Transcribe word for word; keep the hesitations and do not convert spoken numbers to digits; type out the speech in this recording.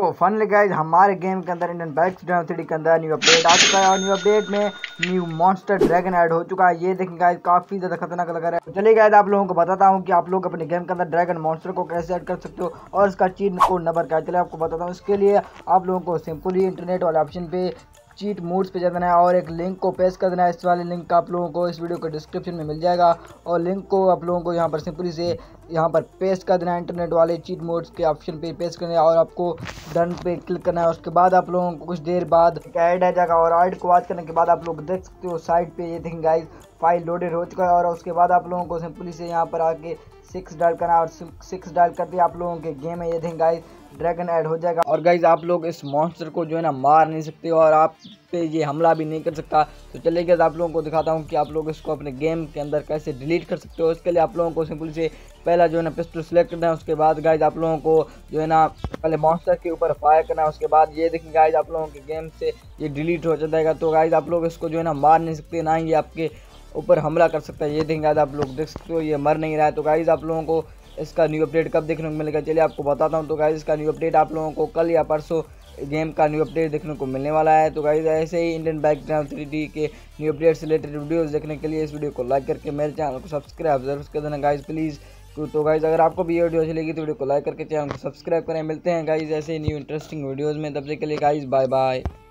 तो finally guys हमारे game के अंदर इंडियन बाइक्स ड्राइव थ्री के अंदर न्यू अपडेट आ चुका है और न्यू अपडेट में न्यू मॉन्स्टर ड्रैगन ऐड हो चुका है। ये देखें गाइस काफी ज्यादा खतरनाक लग रहा है। चलिए गाइस आप लोगों को बताता हूँ कि आप लोग अपने गेम के अंदर ड्रैगन मॉन्स्टर को कैसे ऐड कर सकते हो और इसका चीट कोड नंबर क्या है। चलिए आपको बताता हूँ। इसके लिए आप लोगों को सिंपली इंटरनेट वाले ऑप्शन पे चीट मोड्स पे जाना है और एक लिंक को पेस्ट कर देना है। इस वाले लिंक का आप लोगों को इस वीडियो के डिस्क्रिप्शन में मिल जाएगा और लिंक को आप लोगों को यहाँ पर सिंपली से यहाँ पर पेस्ट कर देना है। इंटरनेट वाले चीट मोड्स के ऑप्शन पे पेस्ट करना है और आपको डन पे क्लिक करना है। उसके बाद आप लोगों को कुछ देर बाद एक ऐड आ जाएगा और ऐड को ऐड करने के बाद आप लोग देख सकते हो साइड पे ये देखेंगे गाइस फाइल लोडेड हो चुका है और उसके बाद आप लोगों को सिंपली से यहाँ पर आके सिक्स डायल करना है और सिक्स डायल करते आप लोगों के गेम में ये देखेंगे गाइस ड्रैगन ऐड हो जाएगा। और गाइज आप लोग इस मॉन्स्टर को जो है ना मार नहीं सकते और आप पे ये हमला भी नहीं कर सकता। तो चलिए गाइज आप लोगों को दिखाता हूँ कि आप लोग इसको अपने गेम के अंदर कैसे डिलीट कर सकते हो। इसके लिए आप लोगों को सिंपली से पहला जो है ना पिस्टल सेलेक्ट करना है। उसके बाद गाइज आप लोगों को जो है ना पहले मॉन्स्टर के ऊपर फायर करना है। उसके बाद ये देखेंगे गाइज आप लोगों के गेम से ये डिलीट हो जाएगा। तो गाइज आप लोग इसको जो है ना मार नहीं सकते, ना ही ये आपके ऊपर हमला कर सकता है। ये देखेंगे गाइज आप लोग देख सकते हो ये मर नहीं रहा है। तो गाइज आप लोगों को इसका न्यू अपडेट कब देखने को मिलेगा चलिए आपको बताता हूँ। तो गाइज इसका न्यू अपडेट आप लोगों को कल या परसों गेम का न्यू अपडेट देखने को मिलने वाला है। तो गाइज ऐसे ही Indian bike drive three D के न्यू अपडेट से रिलेटेड वीडियोस देखने के लिए इस वीडियो को लाइक करके मेरे चैनल को सब्सक्राइब जरूर कर देना गाइज प्लीज़। तो गाइज अगर आपको भी ये वीडियो अच्छी लगी तो वीडियो को लाइक करके चैनल को सब्सक्राइब करें। मिलते हैं गाइज ऐसे न्यू इंटरेस्टिंग वीडियोज़ में, तब तक के लिए गाइज बाय बाय।